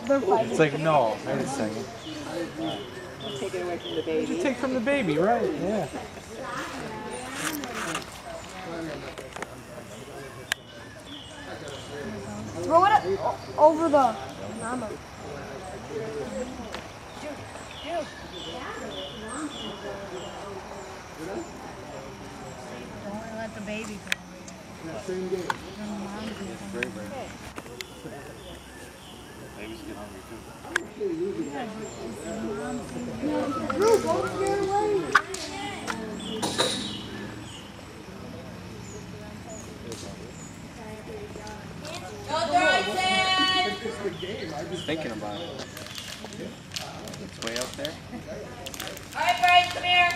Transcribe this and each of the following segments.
They're fighting. It's like, no, wait a second. Take it away from the baby. You take from the baby, right? Yeah. Throw it over the mama. Don't let the baby go. Babies get hungry too. Thinking about it. It's way up there. All right, Bryce, come here.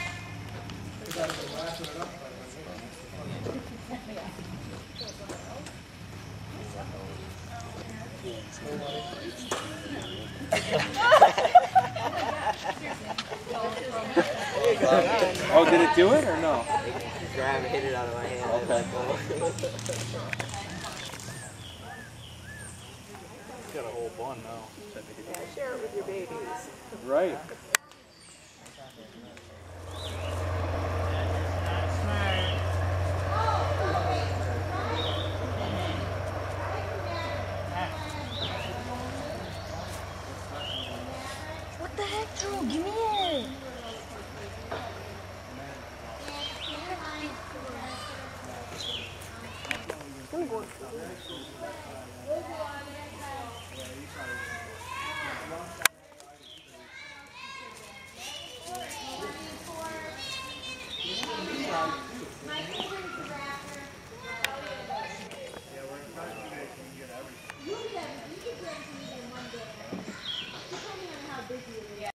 Oh, did it do it or no? Grab it, hit it out of my hand. Okay. It's got a whole bun now. Yeah, share it with your babies. Right. What the heck, Drew? Give me